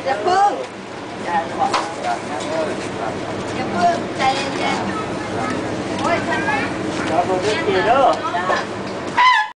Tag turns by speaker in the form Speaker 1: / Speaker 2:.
Speaker 1: อย่าพึ่งอย่าพึ่งใจเย็นๆโอ้ยท่าน
Speaker 2: เราดูดีเด้อ